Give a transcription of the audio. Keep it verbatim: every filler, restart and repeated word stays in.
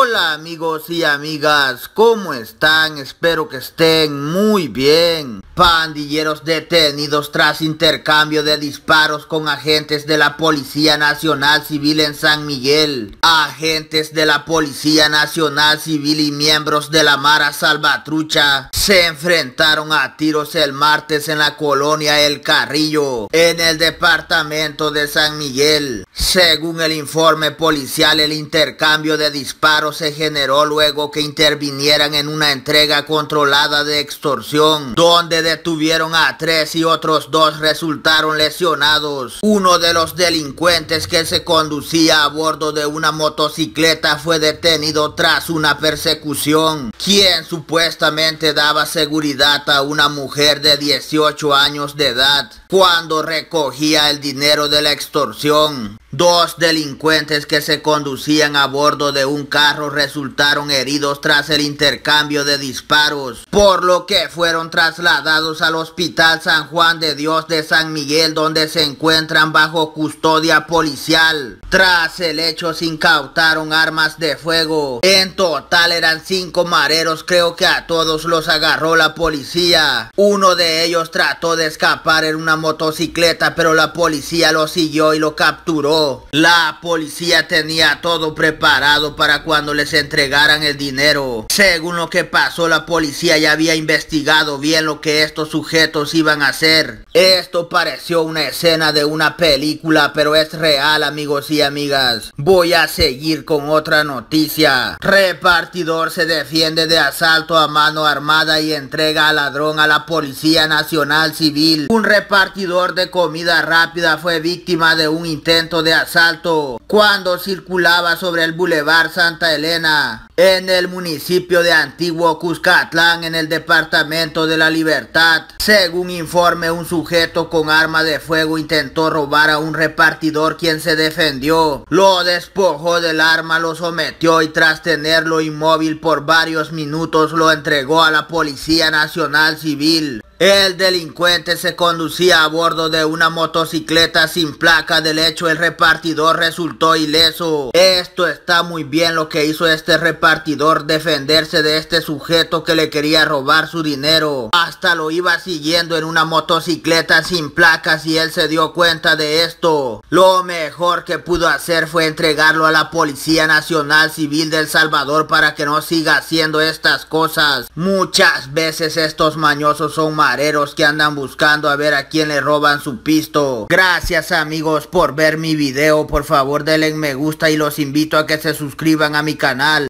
Hola amigos y amigas, ¿cómo están? Espero que estén muy bien. Pandilleros detenidos tras intercambio de disparos con agentes de la Policía Nacional Civil en San Miguel. Agentes de la Policía Nacional Civil y miembros de la Mara Salvatrucha se enfrentaron a tiros el martes en la colonia El Carrillo, en el departamento de San Miguel. Según el informe policial, el intercambio de disparos se generó luego que intervinieran en una entrega controlada de extorsión, donde detuvieron a tres y otros dos resultaron lesionados. Uno de los delincuentes, que se conducía a bordo de una motocicleta, fue detenido tras una persecución, quien supuestamente daba seguridad a una mujer de dieciocho años de edad cuando recogía el dinero de la extorsión. Dos delincuentes que se conducían a bordo de un carro resultaron heridos tras el intercambio de disparos, por lo que fueron trasladados al Hospital San Juan de Dios de San Miguel, donde se encuentran bajo custodia policial. Tras el hecho se incautaron armas de fuego. En total eran cinco mareros, creo que a todos los agarró la policía. Uno de ellos trató de escapar en una motocicleta, pero la policía lo siguió y lo capturó. La policía tenía todo preparado para cuando les entregaran el dinero. Según lo que pasó, la policía ya había investigado bien lo que estos sujetos iban a hacer. Esto pareció una escena de una película, pero es real, amigos y amigas. Voy a seguir con otra noticia. Repartidor se defiende de asalto a mano armada y entrega al ladrón a la Policía Nacional Civil. Un repartidor de comida rápida fue víctima de un intento de asalto cuando circulaba sobre el Boulevard Santa Elena, en el municipio de Antiguo Cuscatlán, en el departamento de La Libertad. Según informe, un sujeto con arma de fuego intentó robar a un repartidor, quien se defendió. Lo despojó del arma, lo sometió y tras tenerlo inmóvil por varios minutos lo entregó a la Policía Nacional Civil. El delincuente se conducía a bordo de una motocicleta sin placa. Del hecho, el repartidor resultó ileso. Esto está muy bien lo que hizo este repartidor, defenderse de este sujeto que le quería robar su dinero. Hasta lo iba siguiendo en una motocicleta sin placas y él se dio cuenta de esto. Lo mejor que pudo hacer fue entregarlo a la Policía Nacional Civil de El Salvador para que no siga haciendo estas cosas. Muchas veces estos mañosos son mareros que andan buscando a ver a quién le roban su pisto. Gracias amigos por ver mi video. Por favor denle me gusta y los invito a que se suscriban a mi canal.